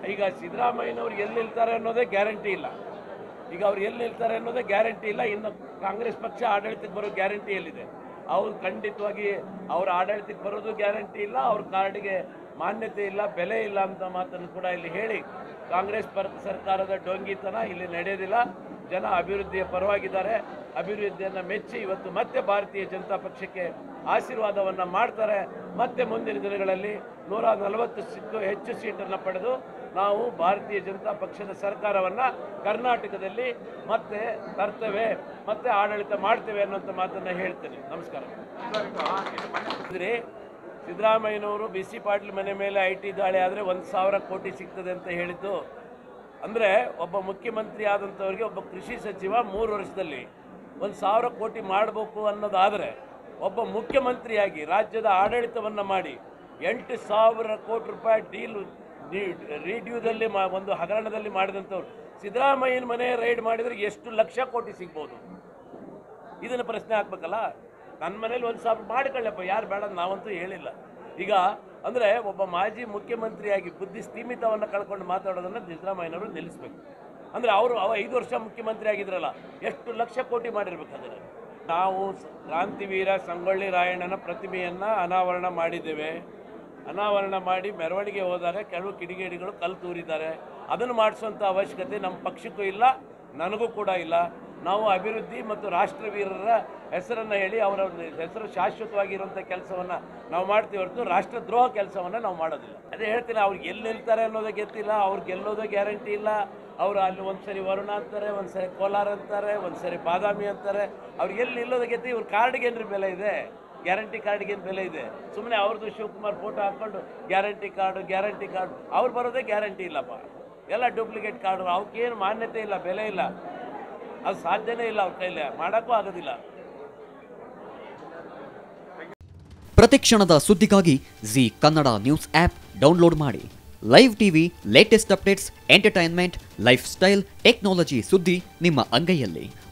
ಈಗ ಸಿದ್ದರಾಮಯ್ಯನವರು ಎಲ್ಲಿ ನಿಲ್ತಾರೆ ಅನ್ನೋದೇ ಗ್ಯಾರಂಟಿ ಇಲ್ಲ. ಈಗ ಅವ್ರು ಎಲ್ಲಿ ನಿಲ್ತಾರೆ ಅನ್ನೋದೇ ಗ್ಯಾರಂಟಿ ಇಲ್ಲ. ಇನ್ನು ಕಾಂಗ್ರೆಸ್ ಪಕ್ಷ ಆಡಳಿತಕ್ಕೆ ಬರೋ ಗ್ಯಾರಂಟಿ ಎಲ್ಲಿದೆ? ಅವ್ರು ಖಂಡಿತವಾಗಿ ಅವ್ರ ಆಡಳಿತಕ್ಕೆ ಬರೋದು ಗ್ಯಾರಂಟಿ ಇಲ್ಲ, ಅವ್ರ ಕಾರ್ಡ್ಗೆ ಮಾನ್ಯತೆ ಇಲ್ಲ, ಬೆಲೆ ಇಲ್ಲ ಅಂತ ಮಾತನ್ನು ಕೂಡ ಇಲ್ಲಿ ಹೇಳಿ ಕಾಂಗ್ರೆಸ್ ಸರ್ಕಾರದ ಡೊಂಗಿತನ ಇಲ್ಲಿ ನಡೆಯೋದಿಲ್ಲ. ಜನ ಅಭಿವೃದ್ಧಿಯ ಪರವಾಗಿದ್ದಾರೆ. ಅಭಿವೃದ್ಧಿಯನ್ನು ಮೆಚ್ಚಿ ಇವತ್ತು ಮತ್ತೆ ಭಾರತೀಯ ಜನತಾ ಪಕ್ಷಕ್ಕೆ ಆಶೀರ್ವಾದವನ್ನು ಮಾಡ್ತಾರೆ. ಮತ್ತೆ ಮುಂದಿನ ದಿನಗಳಲ್ಲಿ 140 ಹೆಚ್ಚು ಸೀಟನ್ನು ಪಡೆದು ನಾವು ಭಾರತೀಯ ಜನತಾ ಪಕ್ಷದ ಸರ್ಕಾರವನ್ನು ಕರ್ನಾಟಕದಲ್ಲಿ ಮತ್ತೆ ತರ್ತೇವೆ, ಮತ್ತೆ ಆಡಳಿತ ಮಾಡ್ತೇವೆ ಅನ್ನೋಂಥ ಮಾತನ್ನು ಹೇಳ್ತೇನೆ. ನಮಸ್ಕಾರ. ಸಿದ್ದರಾಮಯ್ಯನವರು ಬಿಸಿ ಪಾಟೀಲ್ ಮನೆ ಮೇಲೆ IT ದಾಳಿ ಆದರೆ 1,000 ಕೋಟಿ ಸಿಗ್ತದೆ ಅಂತ ಹೇಳಿದ್ದು, ಅಂದರೆ ಒಬ್ಬ ಮುಖ್ಯಮಂತ್ರಿ ಆದಂಥವ್ರಿಗೆ ಒಬ್ಬ ಕೃಷಿ ಸಚಿವ 3 ವರ್ಷದಲ್ಲಿ 1,000 ಕೋಟಿ ಮಾಡಬೇಕು ಅನ್ನೋದಾದರೆ, ಒಬ್ಬ ಮುಖ್ಯಮಂತ್ರಿಯಾಗಿ ರಾಜ್ಯದ ಆಡಳಿತವನ್ನು ಮಾಡಿ 8,000 ಕೋಟಿ ರೂಪಾಯಿ ಡೀಲ್ ರಿಡ್ಯೂದಲ್ಲಿ ಒಂದು ಹಗರಣದಲ್ಲಿ ಮಾಡಿದಂಥವ್ರು ಸಿದ್ದರಾಮಯ್ಯನ ಮನೆ ರೈಡ್ ಮಾಡಿದರೆ ಎಷ್ಟು ಲಕ್ಷ ಕೋಟಿ ಸಿಗ್ಬೋದು? ಇದನ್ನು ಪ್ರಶ್ನೆ ಹಾಕ್ಬೇಕಲ್ಲ. ನನ್ನ ಮನೇಲಿ 1,000 ಮಾಡಿಕೊಳ್ಳಪ್ಪ, ಯಾರು ಬೇಡ ನಾವಂತೂ ಹೇಳಿಲ್ಲ. ಈಗ ಅಂದರೆ ಒಬ್ಬ ಮಾಜಿ ಮುಖ್ಯಮಂತ್ರಿಯಾಗಿ ಬುದ್ಧಿ ಸ್ಥೀಮಿತವನ್ನು ಕಳ್ಕೊಂಡು ಮಾತಾಡೋದನ್ನು ಸಿದ್ದರಾಮಯ್ಯನವರು ನಿಲ್ಲಿಸಬೇಕು. ಅಂದರೆ ಅವರು 5 ವರ್ಷ ಮುಖ್ಯಮಂತ್ರಿ ಆಗಿದ್ರಲ್ಲ, ಎಷ್ಟು ಲಕ್ಷ ಕೋಟಿ ಮಾಡಿರ್ಬೇಕಾದ್ರೆ. ನಾವು ಕ್ರಾಂತಿವೀರ ಸಂಗೊಳ್ಳಿ ರಾಯಣ್ಣನ ಪ್ರತಿಮೆಯನ್ನು ಅನಾವರಣ ಮಾಡಿದ್ದೇವೆ. ಅನಾವರಣ ಮಾಡಿ ಮೆರವಣಿಗೆ ಹೋದಾಗ ಕೆಲವು ಕಿಡಿಗೇಡಿಗಳು ಕಲ್ಲು ತೂರಿದ್ದಾರೆ. ಅದನ್ನು ಮಾಡಿಸುವಂಥ ಅವಶ್ಯಕತೆ ನಮ್ಮ ಪಕ್ಷಕ್ಕೂ ಇಲ್ಲ, ನನಗೂ ಕೂಡ ಇಲ್ಲ. ನಾವು ಅಭಿವೃದ್ಧಿ ಮತ್ತು ರಾಷ್ಟ್ರವೀರರ ಹೆಸರನ್ನು ಹೇಳಿ ಅವರ ಹೆಸರು ಶಾಶ್ವತವಾಗಿರುವಂಥ ಕೆಲಸವನ್ನು ನಾವು ಮಾಡ್ತೀವಿ ಹೊರತು ರಾಷ್ಟ್ರದ್ರೋಹ ಕೆಲಸವನ್ನು ನಾವು ಮಾಡೋದಿಲ್ಲ. ಅದೇ ಹೇಳ್ತೀನಿ, ಅವ್ರಿಗೆ ಎಲ್ಲಿ ನಿಲ್ತಾರೆ ಅನ್ನೋದೇ ಗೊತ್ತಿಲ್ಲ, ಅವ್ರು ಗೆಲ್ಲೋದೇ ಗ್ಯಾರಂಟಿ ಇಲ್ಲ. ಅವರು ಅಲ್ಲಿ ಒಂದು ಸರಿ ವರುಣ ಅಂತಾರೆ, ಒಂದು ಸರಿ ಕೋಲಾರ ಅಂತಾರೆ, ಒಂದು ಸರಿ ಬಾದಾಮಿ ಅಂತಾರೆ. ಅವ್ರಿಗೆ ಎಲ್ಲಿ ನಿಲ್ಲೋದೇ ಗೊತ್ತಿ. ಇವ್ರ ಕಾರ್ಡ್ಗೇನ್ರಿ ಬೆಲೆ ಇದೆ? ಗ್ಯಾರಂಟಿ ಕಾರ್ಡ್ಗೇನು ಬೆಲೆ ಇದೆ? ಸುಮ್ಮನೆ ಅವ್ರದ್ದು ಶಿವಕುಮಾರ್ ಫೋಟೋ ಹಾಕ್ಕೊಂಡು ಗ್ಯಾರಂಟಿ ಕಾರ್ಡು ಅವ್ರು ಬರೋದೇ ಗ್ಯಾರಂಟಿ ಇಲ್ಲಪ್ಪ. ಎಲ್ಲ ಡೂಪ್ಲಿಕೇಟ್ ಕಾರ್ಡು, ಅವಕ್ಕೇನು ಮಾನ್ಯತೆ ಇಲ್ಲ, ಬೆಲೆ ಇಲ್ಲ, ಅದು ಸಾಧ್ಯನೇ ಇಲ್ಲ, ಅವ್ರ ಕೈಲಿ ಮಾಡೋಕ್ಕೂ ಆಗೋದಿಲ್ಲ. ಪ್ರತಿಕ್ಷಣದ ಸುದ್ದಿಗಾಗಿ Zee Kannada news app download ಮಾಡಿ. Live TV, latest updates, entertainment, lifestyle, technology ಸುದ್ದಿ ನಿಮ್ಮ ಅಂಗೈಯಲ್ಲಿ.